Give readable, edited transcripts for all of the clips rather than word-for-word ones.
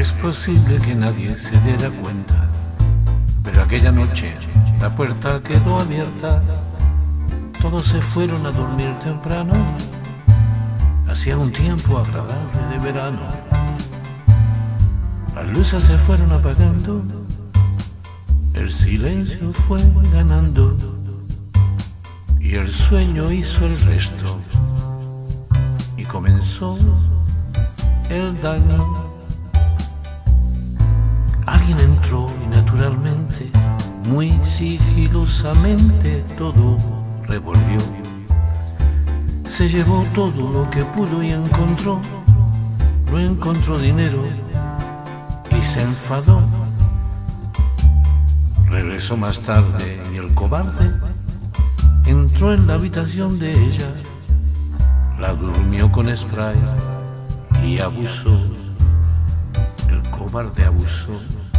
Es posible que nadie se diera cuenta, pero aquella noche la puerta quedó abierta. Todos se fueron a dormir temprano. Hacía un tiempo agradable de verano. Las luces se fueron apagando. El silencio fue ganando. Y el sueño hizo el resto. Y comenzó el daño. Alguien entró y naturalmente, muy sigilosamente, todo revolvió. Se llevó todo lo que pudo y encontró. No encontró dinero y se enfadó. Regresó más tarde y el cobarde entró en la habitación de ella. La durmió con spray y abusó. El cobarde abusó.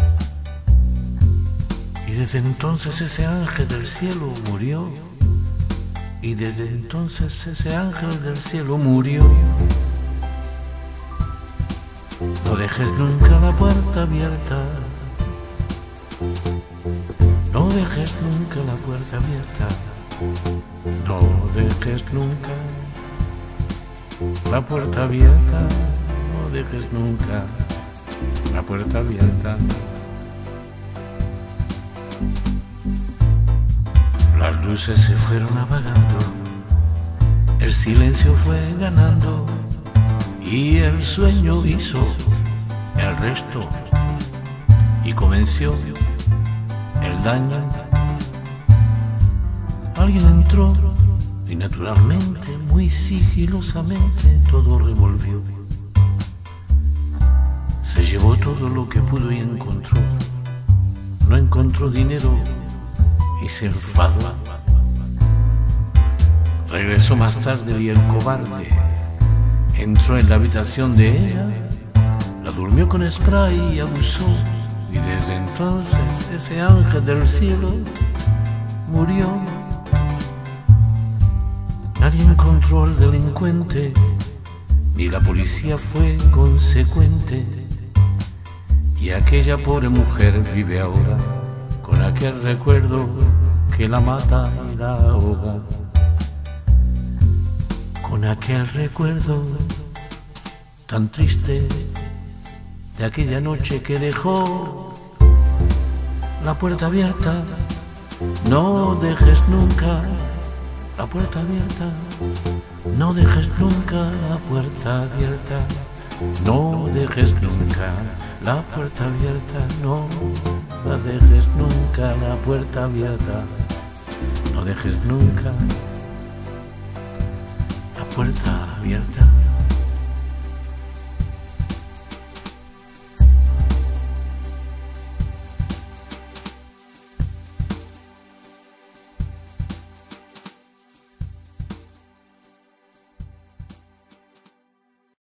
Y desde entonces ese ángel del cielo murió. Y desde entonces ese ángel del cielo murió. No dejes nunca la puerta abierta. No dejes nunca la puerta abierta. No dejes nunca la puerta abierta. No dejes nunca la puerta abierta. Las luces se fueron apagando, el silencio fue ganando y el sueño hizo el resto y comenzó el daño. Alguien entró y naturalmente, muy sigilosamente, todo revolvió. Se llevó todo lo que pudo y encontró. No encontró dinero y se enfadó. Regresó más tarde y el cobarde entró en la habitación de ella, la durmió con spray y abusó. Y desde entonces ese ángel del cielo murió. Nadie encontró al delincuente, ni la policía fue consecuente. Y aquella pobre mujer vive ahora con aquel recuerdo que la mata y la ahoga. Con aquel recuerdo tan triste de aquella noche que dejó la puerta abierta. No dejes nunca la puerta abierta. No dejes nunca la puerta abierta. No dejes nunca la puerta abierta. No la dejes nunca la puerta abierta. No dejes nunca la puerta abierta.